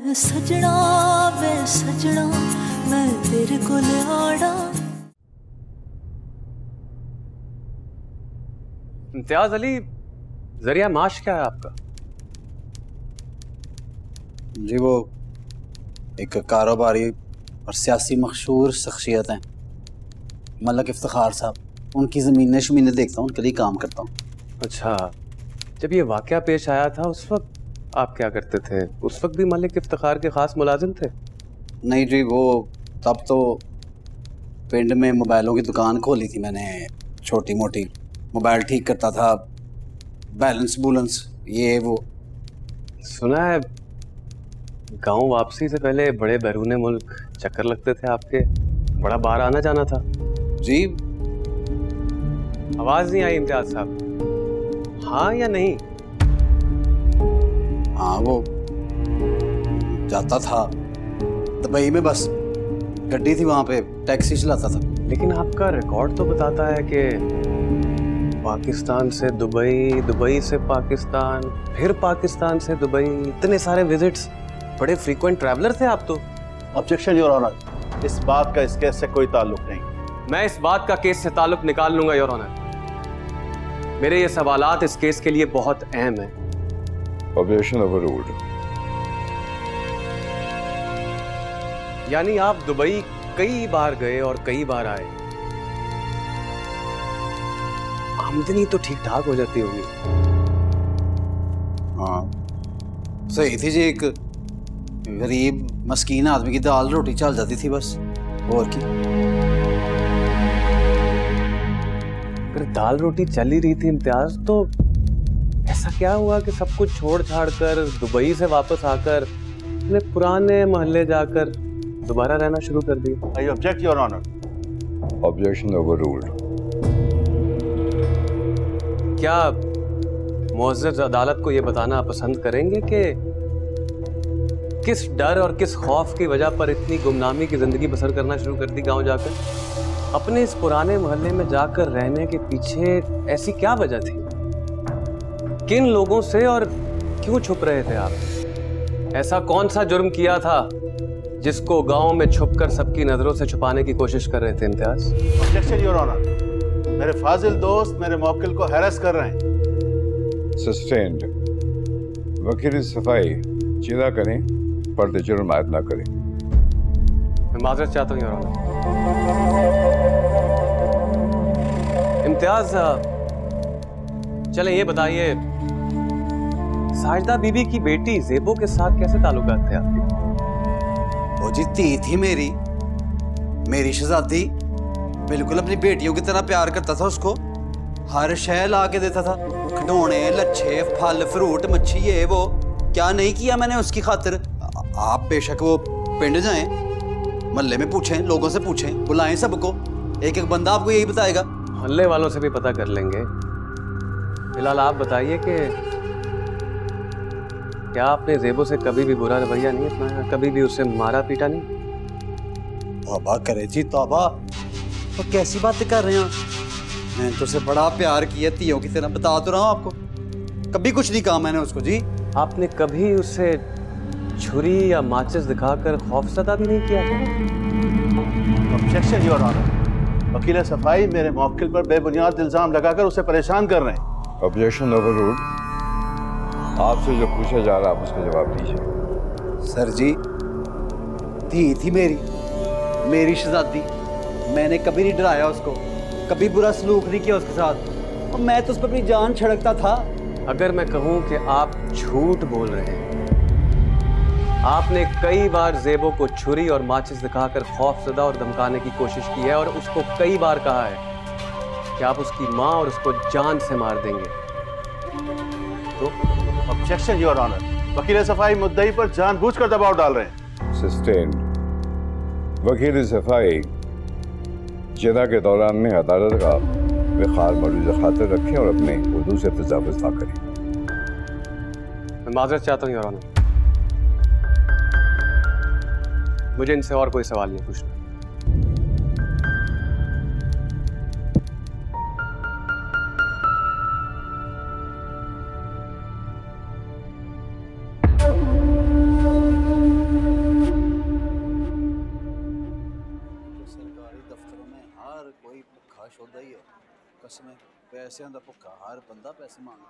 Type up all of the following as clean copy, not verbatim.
सजना मैं तेरे को आड़ा। इम्तियाज अली, जरिया माश क्या है आपका? जी वो एक कारोबारी और सियासी मशहूर शख्सियत हैं, मलक इफ्तिखार साहब। उनकी ज़मीनें शमीनें देखता हूँ, उनके लिए काम करता हूँ। अच्छा, जब ये वाकया पेश आया था उस वक्त आप क्या करते थे? उस वक्त भी मलिक इफ्तिखार के खास मुलाजिम थे? नहीं जी, वो तब तो पिंड में मोबाइलों की दुकान खोली थी मैंने, छोटी मोटी मोबाइल ठीक करता था, बैलेंस बुलेंस ये वो। सुना है गांव वापसी से पहले बड़े बैरून मुल्क चक्कर लगते थे आपके, बड़ा बाहर आना जाना था। जी आवाज नहीं आई इम्तियाज साहब, हाँ या नहीं? हाँ, वो जाता था दुबई में, बस गड्डी थी वहाँ पे, टैक्सी चलाता था। लेकिन आपका रिकॉर्ड तो बताता है कि पाकिस्तान से दुबई, दुबई से पाकिस्तान, फिर पाकिस्तान से दुबई, इतने सारे विजिट्स, बड़े फ्रीक्वेंट ट्रैवलर थे आप तो। ऑब्जेक्शन योर ऑनर, इस बात का इस केस से कोई ताल्लुक नहीं। मैं इस बात का केस से ताल्लुक निकाल लूंगा योर ऑनर। मेरे ये सवालात इस केस के लिए बहुत अहम हैं। Objection overruled. यानी आप दुबई कई बार गए और कई बार आए, आमदनी तो ठीक ठाक हो जाती होगी? हाँ सही थी जी, एक गरीब मस्कीन आदमी की दाल रोटी चल जाती थी बस, और की। अगर दाल रोटी चल ही रही थी इम्तियाज, तो ऐसा क्या हुआ कि सब कुछ छोड़ छाड़ कर दुबई से वापस आकर अपने पुराने मोहल्ले जाकर दोबारा रहना शुरू कर दिया? I object your honour. Objection overruled. क्या मुअज़्ज़ज़ अदालत को यह बताना पसंद करेंगे कि किस डर और किस खौफ की वजह पर इतनी गुमनामी की जिंदगी बसर करना शुरू कर दी गांव जाकर? अपने इस पुराने मोहल्ले में जाकर रहने के पीछे ऐसी क्या वजह थी? किन लोगों से और क्यों छुप रहे थे आप? ऐसा कौन सा जुर्म किया था जिसको गांव में छुपकर सबकी नजरों से छुपाने की कोशिश कर रहे थे इम्तियाज? ऑब्जेक्शन योर ऑनर, मेरे फाजिल दोस्त मेरे मौकिल को हैरेस कर रहे हैं। सस्टेन्ड। वकील सफाई चिदा करें, पर्दे जुर्म आयद ना करें। मैं माजरत चाहता हूँ योर ऑनर। इम्तियाज, चले ये बताइए, साजदा बीबी की बेटी ज़ेबो के साथ कैसे ताल्लुकात थे आपके? वो जी थी मेरी शहजादी, बिल्कुल अपनी बेटियों की तरह प्यार करता था उसको, हर शय ला के देता था, खिलौने, लच्छे, फल फ्रूट, मच्छी, ये वो। क्या नहीं किया मैंने उसकी खातिर? आप बेशक वो पिंड जाएं, मोहल्ले में पूछें, लोगों से पूछें, बुलाएं सबको, एक एक बंदा आपको यही बताएगा। मोहल्ले वालों से भी पता कर लेंगे। फिलहाल आप बताइए कि क्या आपने ज़ेबो से कभी भी बुरा रवैया नहीं अपनाया? कभी भी उसे मारा पीटा नहीं? तौबा करे जी तौबा, तो कैसी बातें कर रहे हैं? मैंने तो उसे बड़ा प्यार किया, तियों की तरह, बता तो रहा हूँ आपको। कभी कुछ नहीं कहा मैंने उसको जी। आपने कभी उसे छुरी या माचिस दिखाकर खौफज़दा भी नहीं किया? ऑब्जेक्शन योर ऑनर, वकील सफाई मेरे मौकिल पर बेबुनियाद इल्जाम लगाकर उसे परेशान कर रहे हैं। Objection overruled. आपसे जो पूछा जा रहा है आप उसका जवाब दीजिए। सर जी, थी मेरी शहजादी, मैंने कभी नहीं डराया उसको, कभी बुरा सलूक नहीं किया उसके साथ, और मैं तो उस पर अपनी जान छिड़कता था। अगर मैं कहूं कि आप झूठ बोल रहे हैं, आपने कई बार ज़ेबो को छुरी और माचिस दिखाकर खौफज़दा और धमकाने की कोशिश की है, और उसको कई बार कहा है कि आप उसकी माँ और उसको जान से मार देंगे, तो ऑब्जेक्शन योर ऑनर, वकील सफाई मुद्दई पर जानबूझकर दबाव डाल रहे हैं। सस्टेन्ड। वकील सफाई जिदा के दौरान में अदालत का बेखार मरूज खातिर रखें और अपने हुदूद से तजावुज़ ना करें। मैं माजरत चाहता हूँ योर ऑनर, मुझे इनसे और कोई सवाल नहीं पूछना। कसम है पैसे दा भुक्खा हर बंदा पैसे मांगदा।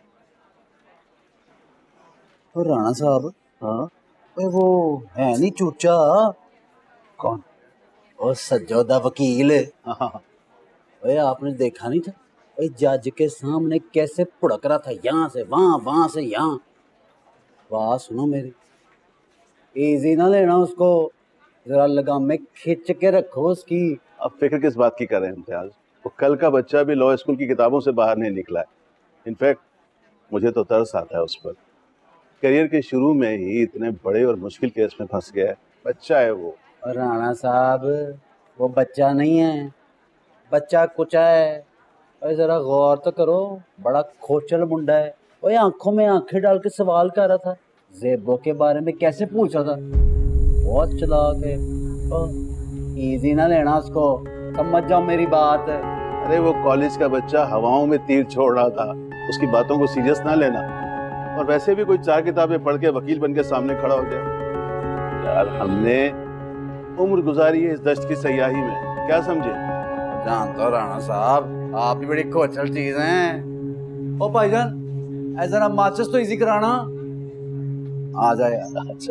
और राणा साहब, हाँ वो है नहीं चूचा? कौन? और सज्जो दा वकील। ओए आपने देखा नहीं था जज के सामने कैसे भुड़क रहा था, यहाँ से वहाँ, वहाँ से यहाँ। वाह सुनो मेरी, इजी ना लेना उसको, जरा लगाम में खींच के रखो उसकी। अब फिक्र किस बात की कर रहे हैं इम्तियाज? वो कल का बच्चा भी लॉ स्कूल की किताबों से बाहर नहीं निकला है। इनफैक्ट मुझे तो तरस आता है उस पर, करियर के शुरू में ही इतने बड़े और मुश्किल केस में फंस गया है। बच्चा है वो। राणा साहब वो बच्चा नहीं है, बच्चा कुचा है। और जरा गौर तो करो, बड़ा खोचल मुंडा है। वो आंखों में आंखें डाल के सवाल कर रहा था, ज़ेबो के बारे में कैसे पूछ रहा था। बहुत चालाक है। इजी ना लेना उसको, समझ जाओ मेरी बात। अरे वो कॉलेज का बच्चा हवाओं में तीर छोड़ रहा था, उसकी बातों को सीरियस ना लेना। और वैसे भी कोई 4 किताबें पढ़ के वकील बन के सामने खड़ा हो गया। यार हमने उम्र गुजारी है इस दश्त की सयाही में, क्या समझे? जानता हो राणा साहब, आप भी बड़ी खोचल चीज हैं। ओ भाईजान ऐसा ना माचिस तो इजी कराना। आ जाए यार। अच्छा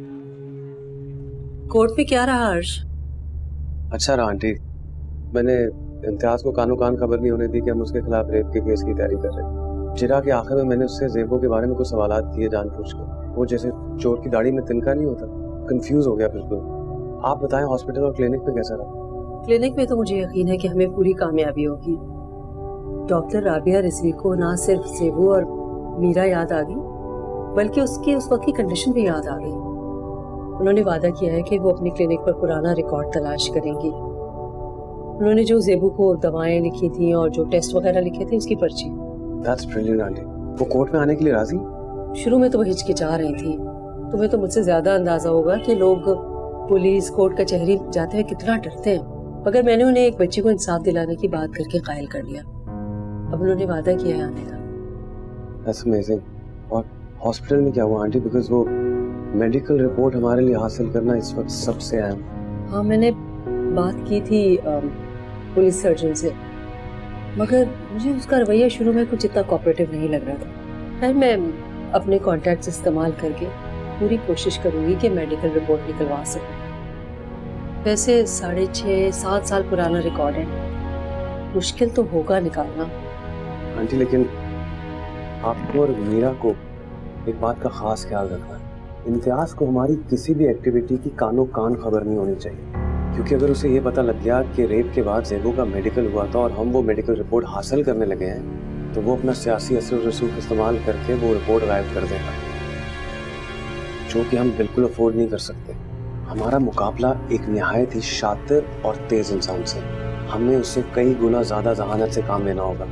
कोर्ट में क्या रहा अर्श? अच्छा रहा आंटी, मैंने इम्तियाज को कानो कान खबर नहीं होने दी कि हम उसके खिलाफ रेप के केस की तैयारी कर रहे हैं। जिरा के आखिर में मैंने उससे ज़ेबो के बारे में कुछ सवालात किए जानबूझ के। वो जैसे चोर की दाढ़ी में तिनका नहीं होता, कंफ्यूज हो गया बिल्कुल। आप बताएं हॉस्पिटल और क्लिनिक पे कैसा रहा? क्लिनिक में तो मुझे यकीन है कि हमें पूरी कामयाबी होगी। डॉक्टर राबिया रिजवी को ना सिर्फ ज़ेबो और मीरा याद आ गई, बल्कि उसकी उस वक्त की कंडीशन भी याद आ गई। उन्होंने वादा किया है कि वो अपनी क्लिनिक पर पुराना रिकॉर्ड तलाश करेंगी। उन्होंने जो ज़ेबो को दवाएं लिखी थी और जो टेस्ट वगैरह लिखे थे उसकी पर्ची। That's brilliant aunty. वो कोर्ट में आने के लिए राजी? शुरू में तो वो हिचकिचा रही थी। तुम्हें तो मुझसे ज्यादा अंदाजा होगा कि लोग पुलिस कोर्ट कचहरी जाते हुए कितना डरते हैं, मगर मैंने उन्हें एक बच्ची को इंसाफ दिलाने की बात करके कायल कर लिया। अब उन्होंने वादा किया है आने का। That's amazing। और हॉस्पिटल में क्या हुआ आंटी? बिकॉज वो मेडिकल रिपोर्ट हमारे लिए हासिल करना इस वक्त सबसे अहम। हाँ मैंने बात की थी पुलिस सर्जन से, मगर मुझे उसका रवैया शुरू में कुछ इतना कोऑपरेटिव नहीं लग रहा था। फिर मैं अपने कॉन्टैक्ट्स इस्तेमाल करके पूरी कोशिश करूंगी कि मेडिकल रिपोर्ट निकलवा सकूं। वैसे 6.5-7 साल पुराना रिकॉर्ड है, मुश्किल तो होगा निकालना। आंटी लेकिन आपको और मीरा को एक बात का खास ख्याल रखना है, इम्तियाज को हमारी किसी भी एक्टिविटी की कानो कान खबर नहीं होनी चाहिए, क्योंकि अगर उसे ये पता लग गया कि रेप के बाद ज़ेबो का मेडिकल हुआ था और हम वो मेडिकल रिपोर्ट हासिल करने लगे हैं, तो वो अपना सियासी असर रसूख इस्तेमाल करके वो रिपोर्ट गायब कर देगा, जो कि हम बिल्कुल अफोर्ड नहीं कर सकते। हमारा मुकाबला एक निहायत ही शातिर और तेज इंसान से, हमें उससे कई गुना ज्यादा जहानत से काम लेना होगा,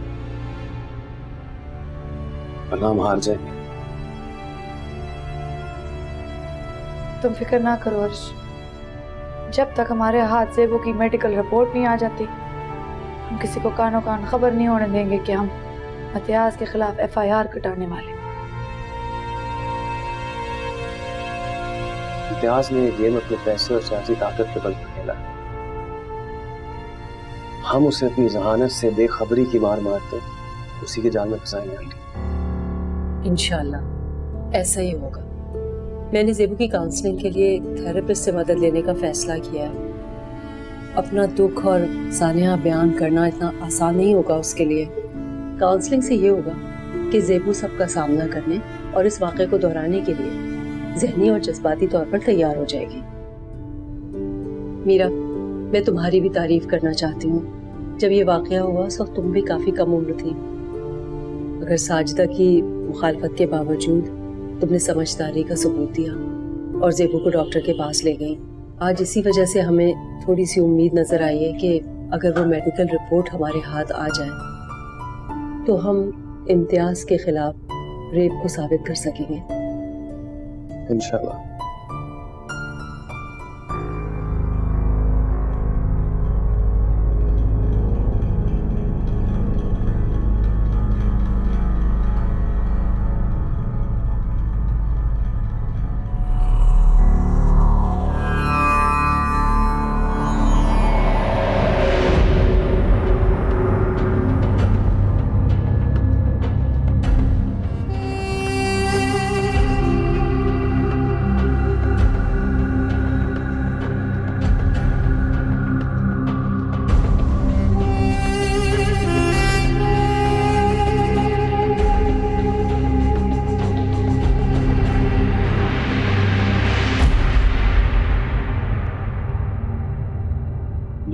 वरना हम हार जाएंगे। तुम फिक्र ना करो अर्श, जब तक हमारे हाथ से वो की मेडिकल रिपोर्ट नहीं आ जाती, हम किसी को कानो कान खबर नहीं होने देंगे कि हम इम्तियाज के खिलाफ FIR कटाने वाले। इम्तियाज ने गेम अपने पैसे और सियासी ताकत के बल पर खेला, हम उसे अपनी जहानत से बेखबरी की मार मारते उसी के जाल में फंसाएंगे। इंशाल्लाह ऐसा ही होगा। मैंने ज़ेबो की काउंसलिंग के लिए थेरेपिस्ट से मदद लेने का फैसला किया है। अपना दुख और सानिया बयान करना इतना आसान नहीं होगा उसके लिए। काउंसलिंग से ये होगा कि ज़ेबो सबका सामना करने और इस वाक़े को दोहराने के लिए ज़हनी और जज्बाती तौर पर तैयार हो जाएगी। मीरा, मैं तुम्हारी भी तारीफ करना चाहती हूँ। जब ये वाक़या हुआ उस वक्त तुम भी काफ़ी कम उम्र थी, मगर साजिदा की मुखालफत के बावजूद तुमने समझदारी का सबूत दिया और ज़ेबो को डॉक्टर के पास ले गई। आज इसी वजह से हमें थोड़ी सी उम्मीद नजर आई है कि अगर वो मेडिकल रिपोर्ट हमारे हाथ आ जाए तो हम इम्तियाज के खिलाफ रेप को साबित कर सकेंगे इंशाल्लाह।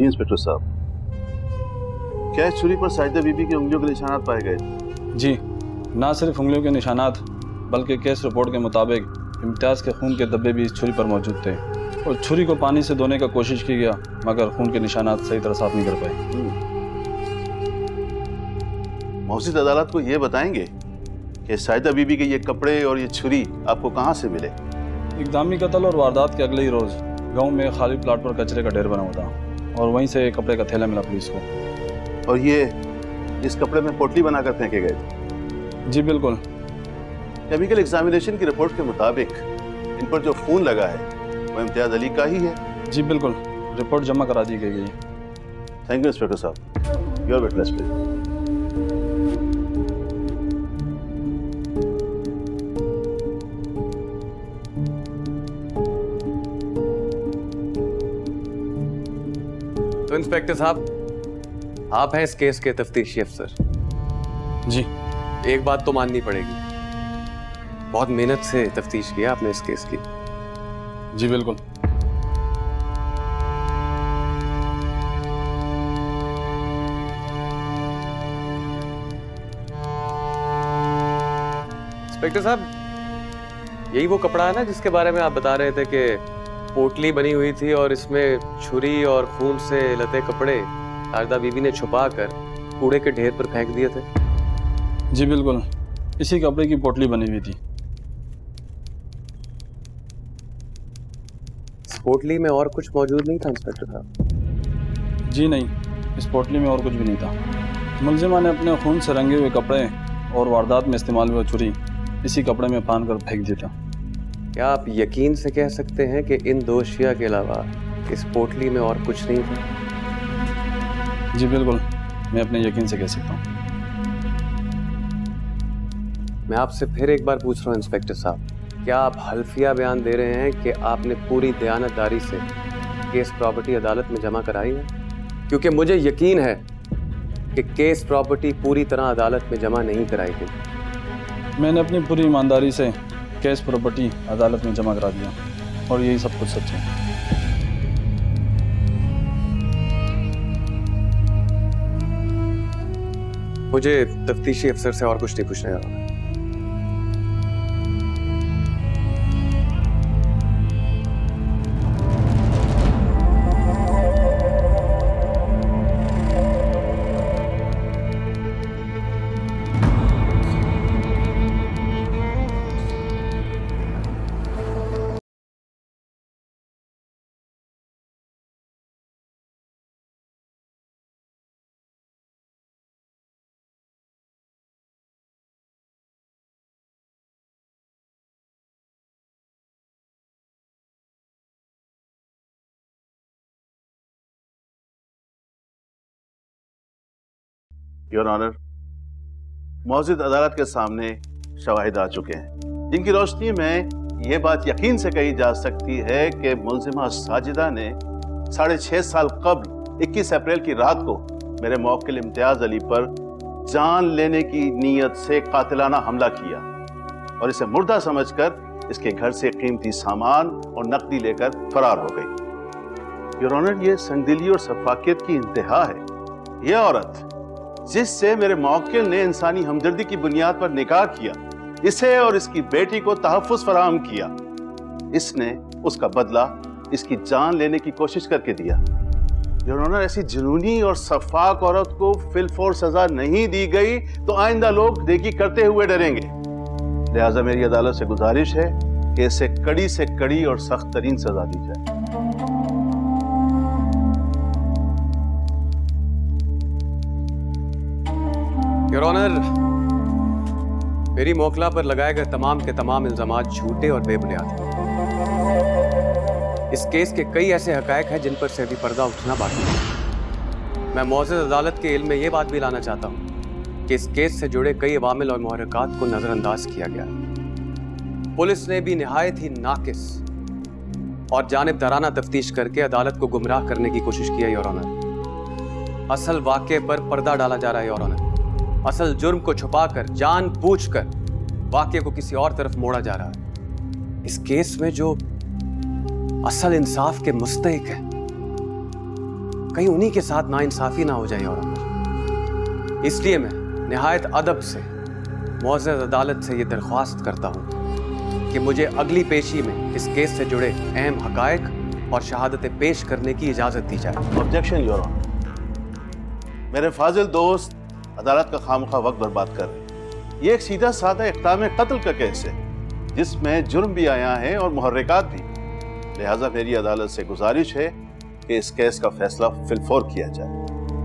जी इंस्पेक्टर साहब, क्या इस छुरी पर साजिदा बीबी की उंगलियों के निशानात पाए गए? जी, ना सिर्फ उंगलियों के निशानात बल्कि केस रिपोर्ट के मुताबिक इम्तियाज के खून के धब्बे भी इस छुरी पर मौजूद थे और छुरी को पानी से धोने का कोशिश की गया मगर खून के निशानात सही तरह साफ नहीं कर पाए। मौजूद अदालत को ये बताएंगे कि साजिदा बीबी के ये कपड़े और ये छुरी आपको कहाँ से मिले? इक़दामी कत्ल और वारदात के अगले ही रोज़ गांव में खाली प्लाट पर कचरे का ढेर बना हुआ था और वहीं से कपड़े का थैला मिला पुलिस को। और ये इस कपड़े में पोटली बनाकर फेंके गए थे? जी बिल्कुल। केमिकल एग्जामिनेशन की रिपोर्ट के मुताबिक इन पर जो खून लगा है वो इम्तियाज अली का ही है? जी बिल्कुल, रिपोर्ट जमा करा दी गई है। थैंक यू इंस्पेक्टर साहब। Your witness please. तो इंस्पेक्टर साहब, आप हैं इस केस के तफ्तीशी अफसर। जी। एक बात तो माननी पड़ेगी, बहुत मेहनत से तफ्तीश किया आपने इस केस की। जी बिल्कुल। इंस्पेक्टर साहब, यही वो कपड़ा है ना जिसके बारे में आप बता रहे थे कि पोटली बनी हुई थी और इसमें छुरी और खून से लते कपड़े साजिदा बीबी ने छुपा कर कूड़े के ढेर पर फेंक दिए थे? जी बिल्कुल, इसी कपड़े की पोटली बनी हुई थी। इस पोटली में और कुछ मौजूद नहीं था इंस्पेक्टर साहब? जी नहीं, इस पोटली में और कुछ भी नहीं था। मुलजिमा ने अपने खून से रंगे हुए कपड़े और वारदात में इस्तेमाल हुआ छुरी इसी कपड़े में पान कर फेंक दिया था। क्या आप यकीन से कह सकते हैं कि इन दो अशिया के अलावा इस पोटली में और कुछ नहीं था? जी बिल्कुल, मैं अपने यकीन से कह सकता हूँ। मैं आपसे फिर एक बार पूछ रहा हूँ इंस्पेक्टर साहब, क्या आप हल्फिया बयान दे रहे हैं कि आपने पूरी दयानतदारी से केस प्रॉपर्टी अदालत में जमा कराई है? क्योंकि मुझे यकीन है कि केस प्रॉपर्टी पूरी तरह अदालत में जमा नहीं कराई गई। मैंने अपनी पूरी ईमानदारी से केस प्रॉपर्टी अदालत में जमा करा दिया और यही सब कुछ सच है। मुझे तफ्तीशी अफसर से और कुछ नहीं पूछना है। योर ऑनर, मौजूद अदालत के सामने शवाहिद आ चुके हैं जिनकी रोशनी में यह बात यकीन से कही जा सकती है कि मुलजिमा साजिदा ने 6.5 साल कबल 21 अप्रैल की रात को मेरे मौक्किल इम्तियाज अली पर जान लेने की नीयत से कातिलाना हमला किया और इसे मुर्दा समझकर इसके घर से कीमती सामान और नकदी लेकर फरार हो गई। योर ऑनर, ये संगदिली और सफाकियत की इंतहा है। यह औरत जिससे मेरे मौक्किल ने इंसानी हमदर्दी की बुनियाद पर निकाह किया, इसे और इसकी बेटी को तहफ्फुज़ फराहम किया, इसने उसका बदला इसकी जान लेने की कोशिश करके दिया। योर ऑनर, ऐसी जुनूनी और सफाक औरत को फिलफौर सजा नहीं दी गई तो आइंदा लोग नेकी करते हुए डरेंगे। लिहाजा मेरी अदालत से गुजारिश है कि इसे कड़ी से कड़ी और सख्त तरीन सजा दी जाए। योर ऑनर, मेरी मौकला पर लगाए गए तमाम के तमाम इल्जामात झूठे और बेबुनियाद हैं। इस केस के कई ऐसे हकायक हैं जिन पर से अभी पर्दा उठना बाकी है। मैं मौजूद अदालत के इल्म में ये बात भी लाना चाहता हूँ कि इस केस से जुड़े कई अवामिल और मुहर्रिकात को नजरअंदाज किया गया है। पुलिस ने भी निहायत ही नाकिस और जानिबदाराना तफ्तीश करके अदालत को गुमराह करने की कोशिश की है। योर ऑनर, असल वाक़े पर पर्दा डाला जा रहा है। योर ऑनर, असल जुर्म को छुपाकर जानबूझकर वाक़े को किसी और तरफ मोड़ा जा रहा है। इस केस में जो असल इंसाफ के मुस्तहिक है कहीं उन्हीं के साथ नाइंसाफी ना हो जाए और अमर। इसलिए मैं निहायत अदब से मुअज़्ज़ज़ अदालत से ये दरख्वास्त करता हूँ कि मुझे अगली पेशी में इस केस से जुड़े अहम हक़ाइक़ और शहादतें पेश करने की इजाज़त दी जाए। Objection your honour. मेरे फाजिल दोस्त अदालत का खामखा वक्त बर्बाद कर रहे हैं। ये एक सीधा साधा इक़्ताम कत्ल का केस है जिसमें जुर्म भी आया है और मुहर्रिकात भी। लिहाजा मेरी अदालत से गुजारिश है कि इस केस का फैसला फिलफौर किया जाए।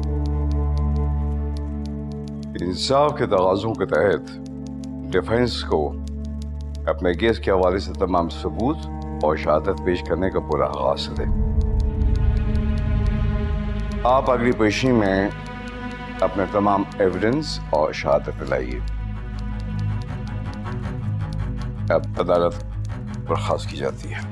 इंसाफ के तगाज़ों के तहत डिफेंस को अपने केस के हवाले से तमाम सबूत और शहादत पेश करने का पूरा हक हासिल है। आप अगली पेशी में अपने तमाम एविडेंस और शहादत लाइए। अब अदालत बर्खास्त की जाती है।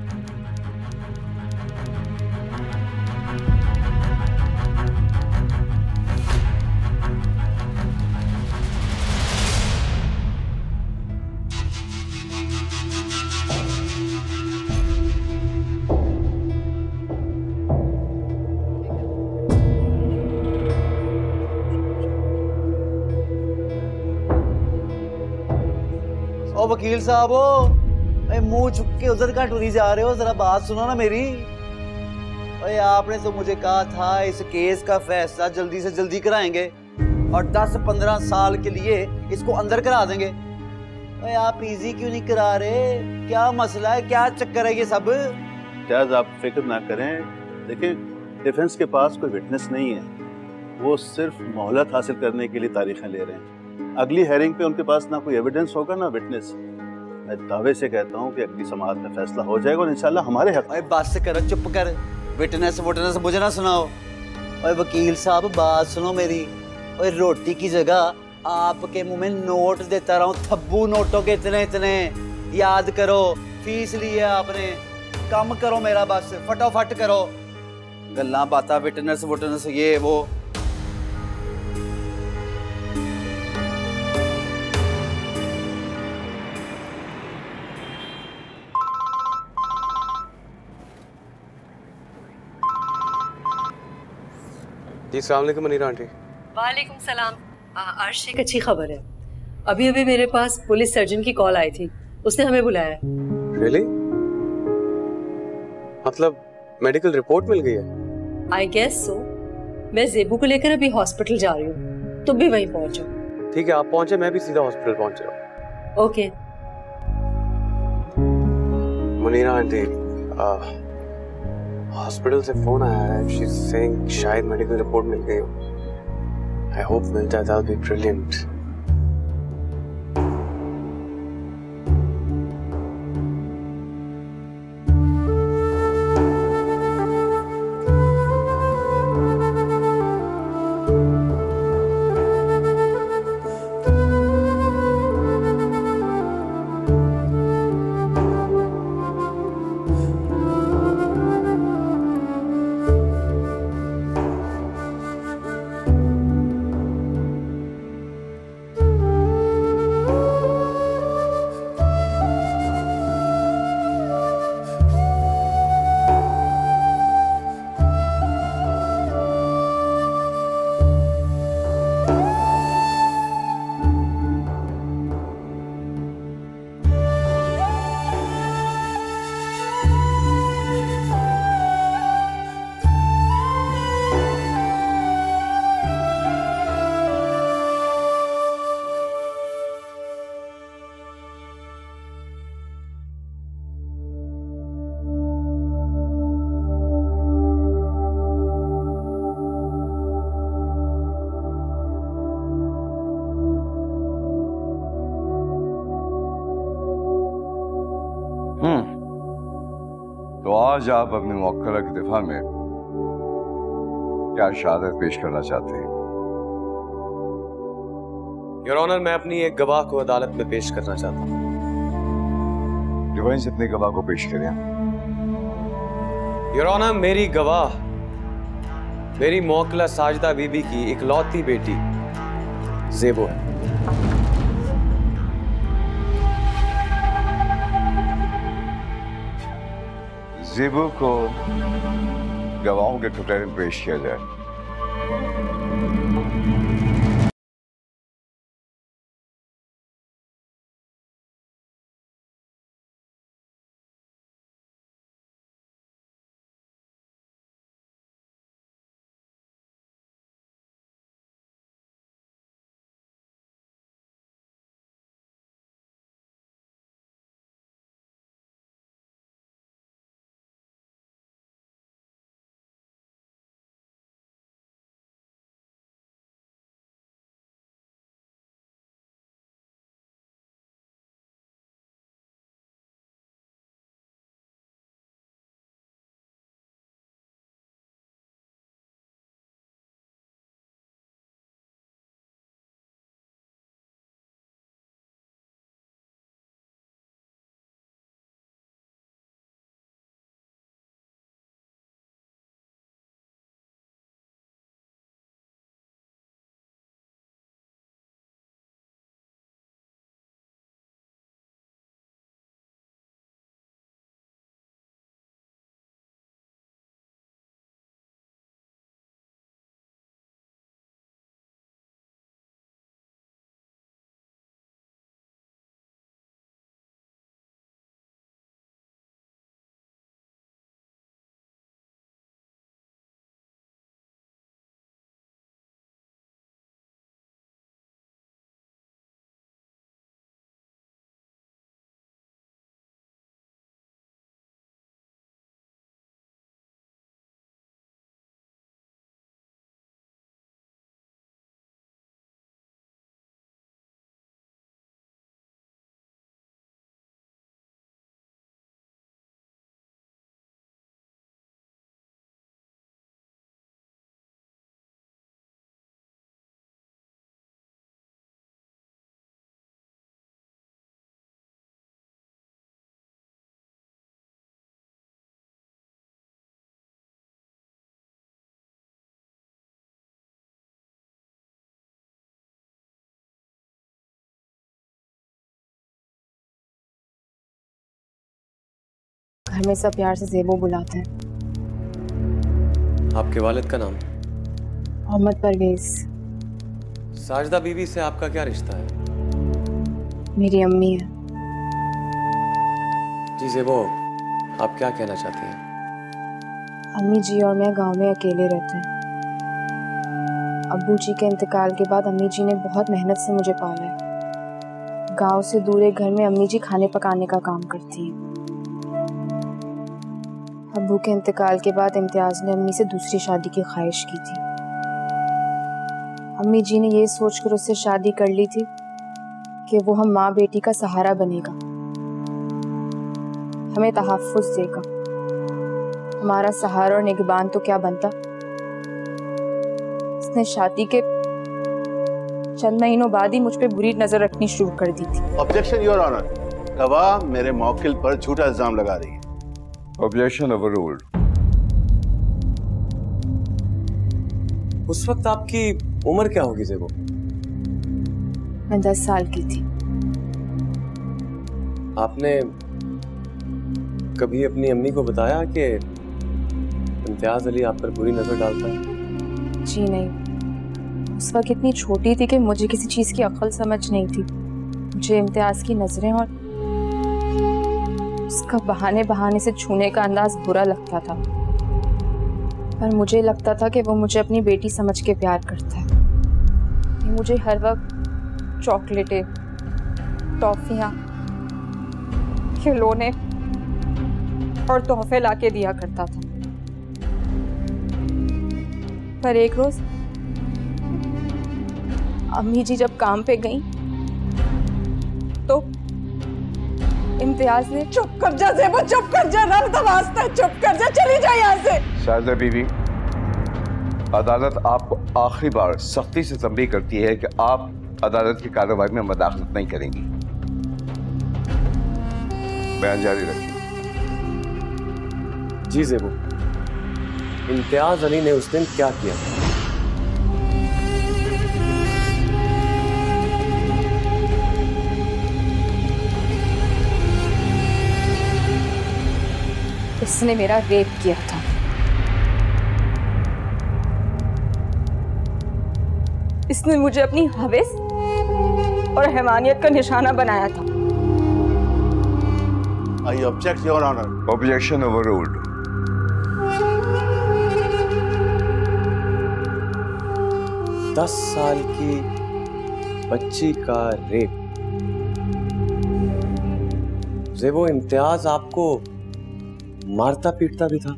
ओ वकील साहब, ओ मुंह चुक के उधर का टूरी जा रहे हो, जरा बात सुनो ना मेरी। ओए आपने तो मुझे कहा था इस केस का फैसला जल्दी से जल्दी कराएंगे और 10-15 साल के लिए इसको अंदर करा देंगे। ओए आप इजी क्यों नहीं करा रहे? क्या मसला है, क्या चक्कर है ये सब? इम्तियाज, आप फिक्र ना करें। देखिए, डिफेंस के पास कोई विटनेस नहीं है, वो सिर्फ मोहलत हासिल करने के लिए तारीखें ले रहे हैं। अगली हेयरिंग पे उनके पास ना कोई एविडेंस होगा ना विटनेस। मैं दावे से कहता हूँ कि अगली समाअत में फैसला हो जाएगा और इंशाल्लाह हमारे हक। ओए बस कर, चुप कर। विटनेस मुझे ना सुनाओ। ओए वकील साहब, बात सुनो मेरी। ओए रोटी की जगह आपके मुंह में नोट देता रहा हूँ, थब्बू नोटों के इतने इतने। याद करो, फीस ली है आपने। कम करो मेरा, बस फटाफट करो। गल्ला बाता विटनेस ये वो। जी अस्सलाम वालेकुम मनीरा आंटी। वालेकुम सलाम। अर्श, एक अच्छी खबर है। अभी अभी मेरे पास पुलिस सर्जन की कॉल आई थी, उसने हमें बुलाया है। रियली? मतलब मेडिकल रिपोर्ट मिल गई है? I guess so. मैं जेबू को लेकर अभी हॉस्पिटल जा रही हूँ, तुम भी वहीं पहुंचो। ठीक है, आप पहुंचे, मैं भी सीधा हॉस्पिटल पहुंच रहा हूँ। ओके। मुनीरा आंटी, हॉस्पिटल से फोन आया है, शी इज सेइंग शायद मेडिकल रिपोर्ट मिल गई हो। आई होप मिल जाए, दैट विल बी ब्रिलियंट। तो आज आप अपने मुवक्किला के दिफा में क्या शहादत पेश करना चाहते हैं? योर ऑनर, मैं अपनी एक गवाह को अदालत में पेश करना चाहता हूँ। डिफेंस अपने गवाह को पेश करें। योर ऑनर, मेरी गवाह मेरी मुवक्किला साजिदा बीबी की इकलौती बेटी ज़ेबो है। ज़ेबो को गवाहों के कटहरे पेश किया जाए। घर में सब प्यार से ज़ेबो बुलाते हैं। आपके वालिद का नाम? मोहम्मद परवेज। साजदा बीबी से आपका क्या रिश्ता है? मेरी अम्मी है। जी ज़ेबो, आप क्या कहना चाहती हैं? अम्मी जी और मैं गांव में अकेले रहते हैं। अब्बू जी के इंतकाल के बाद अम्मी जी ने बहुत मेहनत से मुझे पाला है। गांव से दूर एक घर में अम्मी जी खाने पकाने का काम करती हैं। अब्बू के इंतकाल के बाद इम्तियाज ने अम्मी से दूसरी शादी की ख्वाहिश की थी। अम्मी जी ने ये सोचकर उससे शादी कर ली थी कि वो हम माँ बेटी का सहारा बनेगा, हमें तहफ़्फ़ुज़ देगा। हमारा सहारा और निगहबान तो क्या बनता। उसने शादी के चंद महीनों बाद ही मुझ पे बुरी नजर रखनी शुरू कर दी थी। ऑब्जेक्शन योर ऑनर, गवाह मेरे मौकिल पर झूठा इल्जाम लगा रही है। Objection overruled. उस वक्त आपकी उम्र क्या होगी ज़ेबो? मैं 10 साल की थी। आपने कभी अपनी अम्मी को बताया कि इम्तियाज अली आप पर बुरी नजर डालता है? जी नहीं, उस वक्त इतनी छोटी थी कि मुझे किसी चीज की अक्ल समझ नहीं थी। मुझे इम्तियाज की नजरें और उसका बहाने बहाने से छूने का अंदाज बुरा लगता था, पर मुझे लगता था कि वो मुझे अपनी बेटी समझ के प्यार करता है। ये मुझे हर वक्त चॉकलेटें, टॉफियाँ, खिलौने और तोहफे लाके दिया करता था। पर एक रोज अम्मी जी जब काम पे गईं, तो इम्तियाज ने चुप कर जा ज़ेबो, चुप कर जा, रब दवास्ता है, चुप कर जा, चली जा यहाँ से। साजदा बीबी, अदालत आपको आखिरी बार सख्ती से तंबीह करती है कि आप अदालत की कार्रवाई में मदाखलत नहीं करेंगी। बयान जारी रखिए। जी ज़ेबो, इम्तियाज अली ने उस दिन क्या किया? इसने मेरा रेप किया था। इसने मुझे अपनी हवेस और हैवानियत का निशाना बनाया था। I object, Your Honor. Objection overruled. दस साल की बच्ची का रेप। ज़ेबो, इम्तियाज आपको मारता पीटता भी था?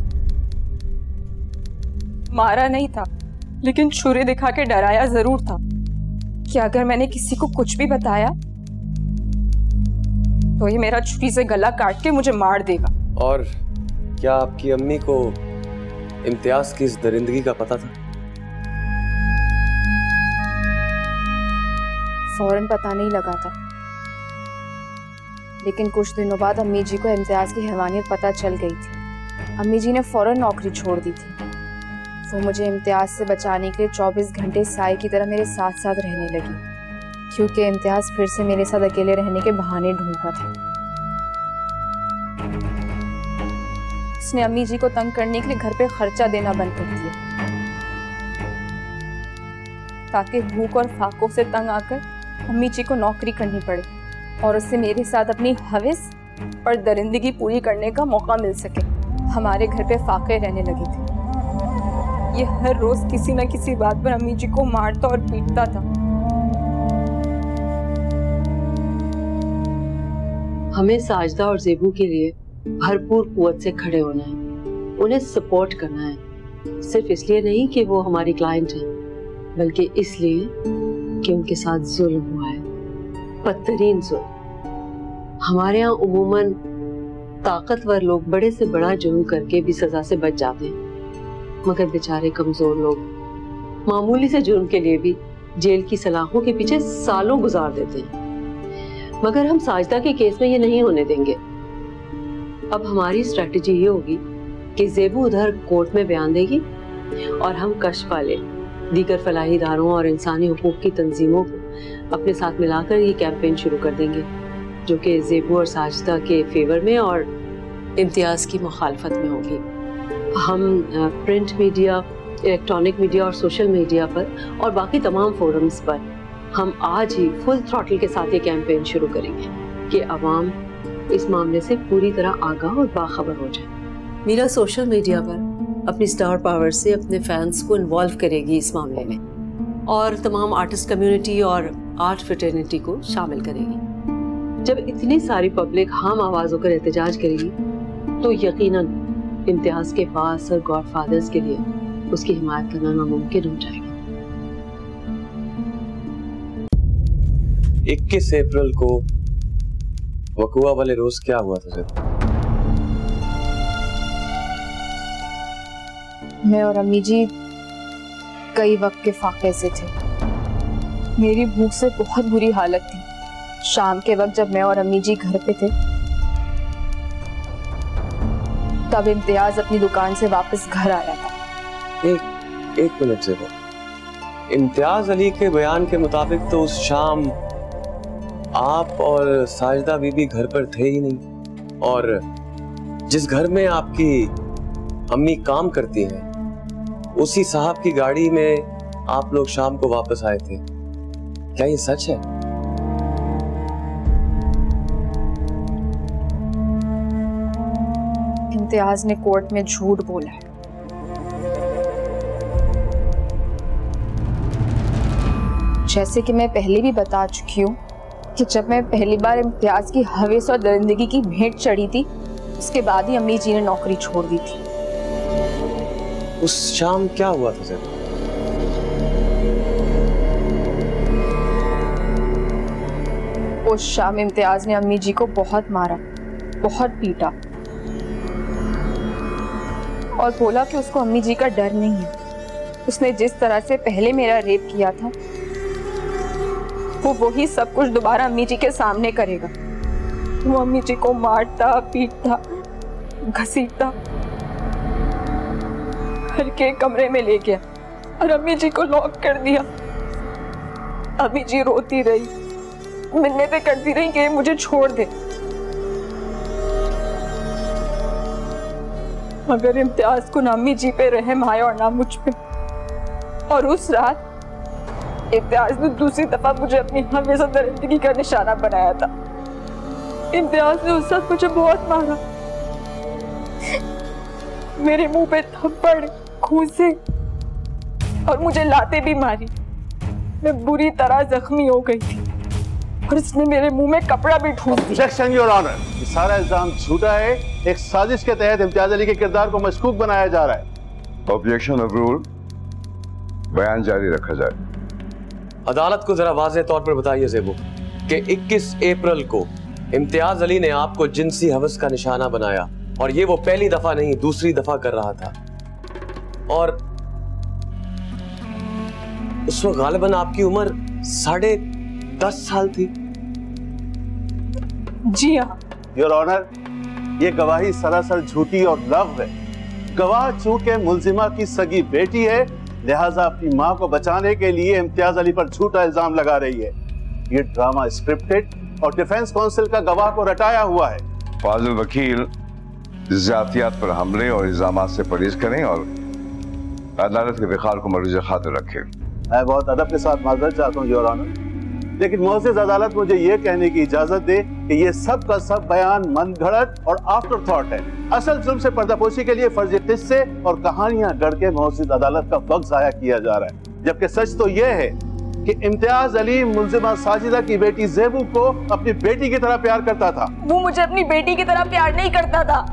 मारा नहीं था, लेकिन छुरी दिखा के डराया जरूर था कि अगर मैंने किसी को कुछ भी बताया तो ये मेरा छुरी से गला काट के मुझे मार देगा। और क्या आपकी अम्मी को इम्तियाज की इस दरिंदगी का पता था? फौरन पता नहीं लगा था, लेकिन कुछ दिनों बाद अम्मी जी को इम्तियाज की हैवानियत पता चल गई थी। अम्मी जी ने फौरन नौकरी छोड़ दी थी। वो मुझे इम्तियाज से बचाने के लिए 24 घंटे साए की तरह मेरे साथ साथ रहने लगी, क्योंकि इम्तियाज फिर से मेरे साथ अकेले रहने के बहाने ढूंढ रहा था। उसने अम्मी जी को तंग करने के लिए घर पे खर्चा देना बंद कर दिया, ताकि भूख और फाकों से तंग आकर अम्मी जी को नौकरी करनी पड़े और उससे मेरे साथ अपनी हविस और दरिंदगी पूरी करने का मौका मिल सके। हमारे घर पे फाके रहने लगे थे। ये हर रोज किसी न किसी बात पर अम्मी जी को मारता और पीटता था। हमें साजदा और ज़ेबू के लिए भरपूर कुव्वत से खड़े होना है, उन्हें सपोर्ट करना है। सिर्फ इसलिए नहीं कि वो हमारी क्लाइंट है, बल्कि इसलिए कि उनके साथ जुल्म हुआ है, बदतरीन जुल्म। हमारे यहाँ उमूमन ताकतवर लोग बड़े से बड़ा जुर्म करके भी सजा से बच जाते हैं, मगर बेचारे कमजोर लोग मामूली से जुर्म के लिए भी जेल की सलाखों के पीछे सालों गुजार देते हैं। मगर हम साजदा के केस में ये नहीं होने देंगे। अब हमारी स्ट्रेटजी ये होगी कि ज़ेबू उधर कोर्ट में बयान देगी और हम कश्फ वाले दीगर फलाही इदारों और इंसानी हुकूक की तंजीमों को अपने साथ मिलाकर ये कैंपेन शुरू कर देंगे, जो कि ज़ेबू और साजदा के फेवर में और इम्तियाज की मुखालफत में होगी। हम प्रिंट मीडिया, इलेक्ट्रॉनिक मीडिया और सोशल मीडिया पर और बाकी तमाम फोरम्स पर हम आज ही फुल थ्रॉटल के साथ ये कैंपेन शुरू करेंगे कि अवाम इस मामले से पूरी तरह आगाह और बाखबर हो जाए। मीरा सोशल मीडिया पर अपनी स्टार पावर से अपने फैंस को इन्वॉल्व करेगी इस मामले में और तमाम आर्टिस्ट कम्युनिटी और आर्ट फ्रेटर्निटी को शामिल करेगी। जब इतनी सारी पब्लिक हम आवाज होकर एहतजाज करेगी तो यकीनन इम्तियाज के पास और गॉडफादर्स के लिए उसकी हिमायत करना नामुमकिन हो जाएगा। 21 अप्रैल को वकुआ वाले रोज क्या हुआ था ज़ेबो? मैं और अम्मी जी कई वक्त के फाके से थे। मेरी भूख से बहुत बुरी हालत थी। शाम के वक्त जब मैं और अम्मी जी घर पे थे, तब इम्तियाज अपनी दुकान से वापस घर आया था। एक मिनट ज़ेबो, इम्तियाज अली के बयान के मुताबिक तो उस शाम आप और साजिदा बीबी घर पर थे ही नहीं, और जिस घर में आपकी अम्मी काम करती हैं उसी साहब की गाड़ी में आप लोग शाम को वापस आए थे। क्या ये सच है? इम्तियाज ने कोर्ट में झूठ बोला है। जैसे कि मैं पहले भी बता चुकी हूँ कि जब मैं पहली बार इम्तियाज की हवेस और दरिंदगी की भेंट चढ़ी थी, उसके बाद ही अम्मी जी ने नौकरी छोड़ दी थी। उस शाम क्या हुआ था ज़ेबो? उस शाम इम्तियाज ने अम्मी जी को बहुत मारा, बहुत पीटा और बोला कि उसको अम्मी जी का डर नहीं है। उसने जिस तरह से पहले मेरा रेप किया था वो वही सब कुछ दोबारा अम्मी जी के सामने करेगा। वो अम्मी जी को मारता, पीटता, घसीटता, घर के कमरे में ले गया और अम्मी जी को लॉक कर दिया। अम्मी जी रोती रही, मिन्नतें करती रही कि मुझे छोड़ दे, मगर इम्तियाज को ना अम्मी जी पे रहम आया और ना मुझ पे। और उस रात इम्तियाज ने दूसरी दफा मुझे अपनी हमेशा दरिंदगी का निशाना बनाया था। इम्तियाज ने उस वक्त मुझे बहुत मारा, मेरे मुंह पे थप्पड़, घूंसे और मुझे लाते भी मारी। मैं बुरी तरह जख्मी हो गई थी और इसने मेरे मुंह में कपड़ा भी ठूस दिया। ऑब्जेक्शन योर ऑनर, ये सारा इल्जाम झूठा है। एक साजिश के तहत इम्तियाज अली के किरदार को मशकूक बनाया जा रहा है। ऑब्जेक्शन ओवररूल्ड, बयान जारी रखा जाए। अदालत को जरा वाज़ेह तौर पर बताइए ज़ेबो कि 21 अप्रैल को इम्तियाज अली ने आपको जिनसी हवस का निशाना बनाया और ये वो पहली दफा नहीं दूसरी दफा कर रहा था, और उस वक्त गालिबन आपकी उम्र 10.5 साल थी। जी हाँ योर ऑनर, ये गवाही सरासर झूठी और लफ्ज़ है। गवाह चूंकि मुलजिमा की सगी बेटी है, लिहाजा अपनी मां को बचाने के लिए इम्तियाज अली पर झूठा इल्जाम लगा रही है। ये ड्रामा स्क्रिप्टेड और डिफेंस काउंसिल का गवाह को रटाया हुआ है। फाजिल वकील ज़ातियात पर हमले और इल्जामात से परहेज करें और अदालत के विखार को मरूज खातिर रखें। मैं बहुत अदब के साथ माजरत चाहता हूँ योर ऑनर, लेकिन मोअज़्ज़िज़ अदालत मुझे ये कहने की इजाजत दे कि ये सब का सब बयान मनगढ़ंत और आफ्टर थॉट है। असल जुर्म से पर्दापोशी के लिए फर्जी किस्से और कहानियां गढ़ के मोअज़्ज़िज़ अदालत का वक्त जाया किया जा रहा है, जबकि सच तो ये है कि इम्तियाज अली मुलजिमा साजिदा की बेटी ज़ेबू को अपनी बेटी की तरह प्यार करता था। वो मुझे अपनी बेटी की तरह प्यार नहीं करता था।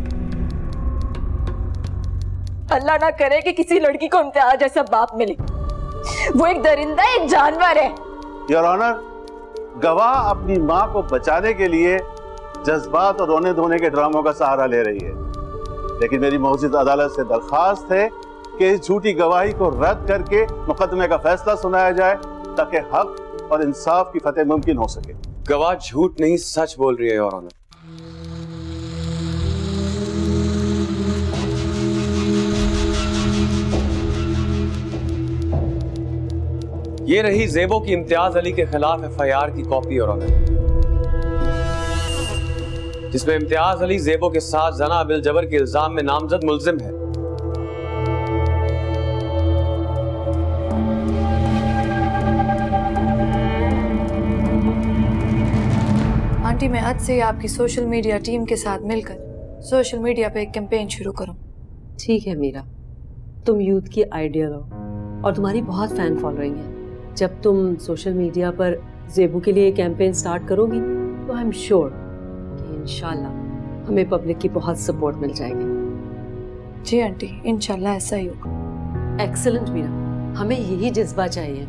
अल्लाह ना करे कि किसी लड़की को इम्तियाज जैसा बाप मिले। वो एक दरिंदा, एक जानवर है। योर ऑनर, गवाह अपनी मां को बचाने के लिए जज्बात और रोने धोने के ड्रामों का सहारा ले रही है, लेकिन मेरी मोअज़्ज़िज़ अदालत से दरखास्त है कि इस झूठी गवाही को रद्द करके मुकदमे का फैसला सुनाया जाए ताकि हक और इंसाफ की फतेह मुमकिन हो सके। गवाह झूठ नहीं सच बोल रही है योर ऑनर। ये रही ज़ेबो की इम्तियाज अली के खिलाफ एफआईआर की कॉपी और ऑनर, जिसमें इम्तियाज अली ज़ेबो के साथ जना बिल जबर के इल्जाम में नामजद मुल्जिम है। आंटी, मैं आज से आपकी सोशल मीडिया टीम के साथ मिलकर सोशल मीडिया पे एक कैंपेन शुरू करूं। ठीक है मीरा, तुम यूथ की आइडियल हो और तुम्हारी बहुत फैन फॉलोइंग है। जब तुम सोशल मीडिया पर ज़ेबू के लिए कैंपेन स्टार्ट करोगी तो आई एम श्योर कि इंशाल्लाह हमें पब्लिक की बहुत सपोर्ट मिल जाएगी। जी आंटी, इंशाल्लाह ऐसा ही होगा। एक्सीलेंट मीरा, हमें यही जज्बा चाहिए।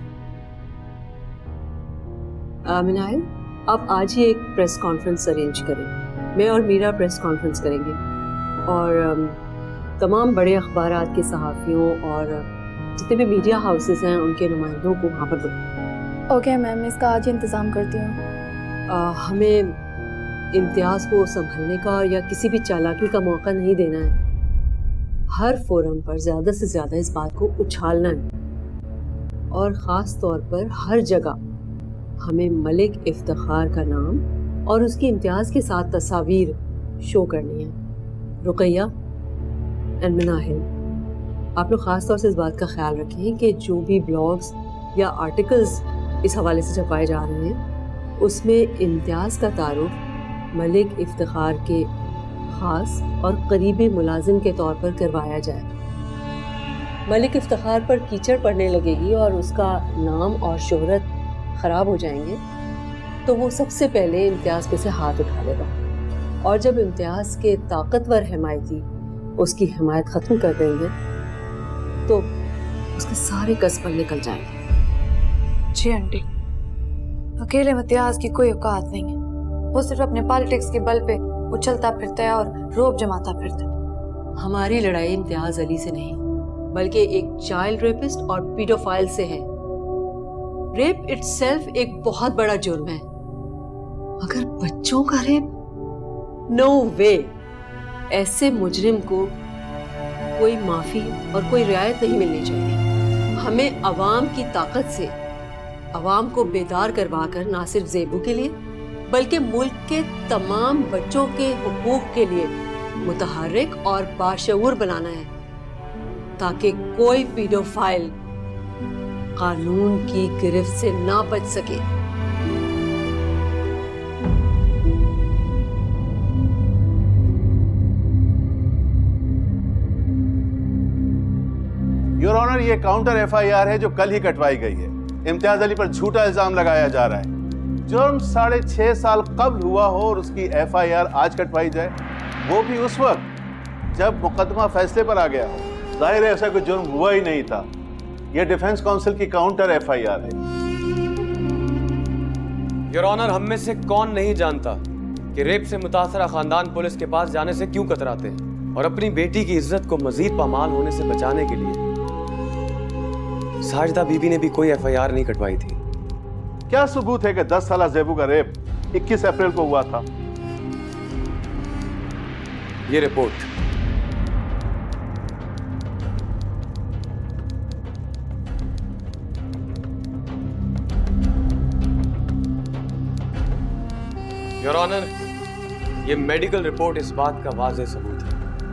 मिनाइल, आप आज ही एक प्रेस कॉन्फ्रेंस अरेंज करें। मैं और मीरा प्रेस कॉन्फ्रेंस करेंगे और तमाम बड़े अखबारात के सहाफ़ियों और जितने भी मीडिया हाउसेस हैं उनके नुमाइंदों को वहाँ पर बुलाएं। ओके मैम, मैं इसका आज ही इंतज़ाम करती हूँ। हमें इम्तियाज़ को संभलने का या किसी भी चालाकी का मौका नहीं देना है। हर फोरम पर ज़्यादा से ज़्यादा इस बात को उछालना है और ख़ास तौर पर हर जगह हमें मलिक इफ्तिखार का नाम और उसकी इम्तियाज़ के साथ तस्वीर शो करनी है। रुकैया एंड मिनाहिल, आप लोग ख़ास तौर से इस बात का ख्याल रखें कि जो भी ब्लॉग्स या आर्टिकल्स इस हवाले से छपाए जा रहे हैं उसमें इम्तियाज़ का तारुफ मलिक इफ्तिखार के ख़ास और करीबी मुलाजिम के तौर पर करवाया जाए। मलिक इफ्तिखार पर कीचड़ पड़ने लगेगी और उसका नाम और शोहरत ख़राब हो जाएंगे तो वो सबसे पहले इम्तियाज़ पे से हाथ उठा लेगा, और जब इम्तियाज़ के ताकतवर हिमायती उसकी हिमायत ख़त्म कर देंगे तो उसके सारे कसबन निकल जाएंगे। जी आंटी, अकेले इम्तियाज की कोई औकात नहीं है। वो सिर्फ अपने पॉलिटिक्स के बल पे उछलता फिरता है और रोब जमाता फिरता है। हमारी लड़ाई इम्तियाज अली से नहीं बल्कि एक चाइल्ड रेपिस्ट और पीडोफाइल से है। रेप इटसेल्फ एक बहुत बड़ा जुर्म है, मगर बच्चों का रेप, नो वे। ऐसे मुजरिम को कोई माफी और कोई रियायत नहीं मिलनी चाहिए। हमें अवाम की ताकत से अवाम को बेदार करवाकर ना सिर्फ ज़ेबू के लिए बल्कि मुल्क के तमाम बच्चों के हुकूक के लिए मुतहर्रिक और बाशऊर बनाना है, ताकि कोई पीडोफाइल कानून की गिरफ्त से ना बच सके। योर ऑनर, ये काउंटर एफआईआर है जो कल ही कटवाई गई है। इम्तियाज अली पर झूठा इल्जाम लगाया जा रहा है। जुर्म 6.5 साल कब्ल हुआ हो और उसकी एफआईआर आज कटवाई जाए, वो भी उस वक्त जब मुकदमा फैसले पर आ गया हो। जाहिर है ऐसा कोई जुर्म हुआ ही नहीं था। यह डिफेंस काउंसिल की काउंटर एफआईआर है। योर ऑनर, हम में से कौन नहीं जानता कि रेप से मुतासरा खानदान पुलिस के पास जाने से क्यों कतराते हैं, और अपनी बेटी की इज्जत को मजीद पामाल होने से बचाने के लिए साजिदा बीबी ने भी कोई एफआईआर नहीं कटवाई थी। क्या सबूत है कि 10 साला ज़ेबू का रेप 21 अप्रैल को हुआ था? ये रिपोर्ट। योर ऑनर, ये मेडिकल रिपोर्ट इस बात का वाज़ेह सबूत है।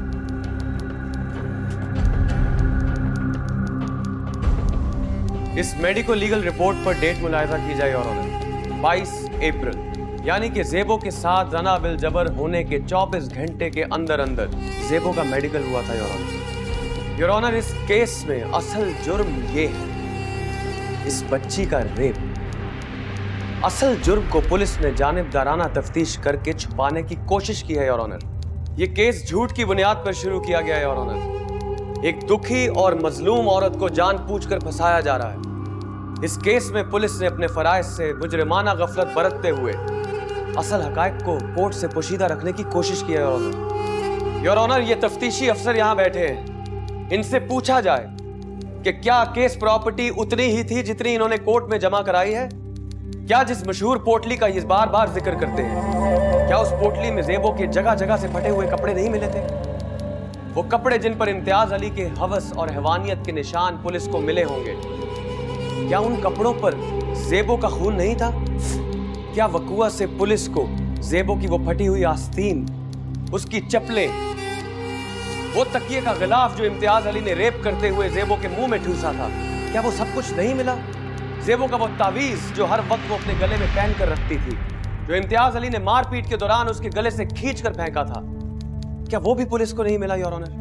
इस मेडिको लीगल रिपोर्ट पर डेट मुलाहिजा की जाए योर ऑनर, 22 अप्रैल, यानी कि ज़ेबो के साथ जना बिल जबर होने के 24 घंटे के अंदर अंदर ज़ेबो का मेडिकल हुआ था योर ऑनर। योर ऑनर, इस केस में असल जुर्म ये है, इस बच्ची का रेप। असल जुर्म को पुलिस ने जानिबदाराना तफ्तीश करके छुपाने की कोशिश की है योर ऑनर। ये केस झूठ की बुनियाद पर शुरू किया गया है योर ऑनर। एक दुखी और मजलूम औरत को जानबूझकर फंसाया जा रहा है। इस केस में पुलिस ने अपने फराइज से मुजरिमाना गफलत बरतते हुए असल हकायक को कोर्ट से पोशीदा रखने की कोशिश की है योर ऑनर। योर ऑनर, ये तफ्तीशी अफसर यहाँ बैठे हैं, इनसे पूछा जाए कि क्या केस प्रॉपर्टी उतनी ही थी जितनी इन्होंने कोर्ट में जमा कराई है? क्या जिस मशहूर पोटली का ये बार बार जिक्र करते हैं, क्या उस पोटली में ज़ेबो के जगह जगह से फटे हुए कपड़े नहीं मिले थे? वो कपड़े जिन पर इम्तियाज अली के हवस और हैवानियत के निशान पुलिस को मिले होंगे, क्या उन कपड़ों पर ज़ेबो का खून नहीं था? क्या वकुआ से पुलिस को ज़ेबो की वो फटी हुई आस्तीन, उसकी चप्पलें, वो तकिए का गिलाफ जो इम्तियाज अली ने रेप करते हुए ज़ेबो के मुंह में ठूसा था, क्या वो सब कुछ नहीं मिला? ज़ेबो का वो तावीज़ जो हर वक्त वो अपने गले में पहन कर रखती थी, जो इम्तियाज अली ने मारपीट के दौरान उसके गले से खींच कर फेंका था, क्या वो भी पुलिस को नहीं मिला योर ऑनर?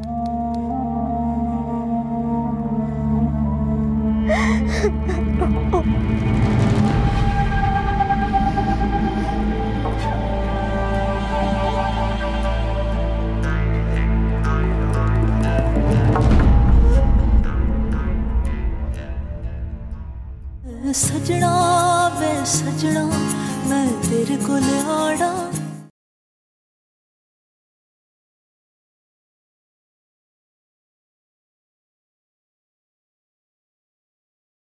सजना वे सजना मैं तेरे को आड़ा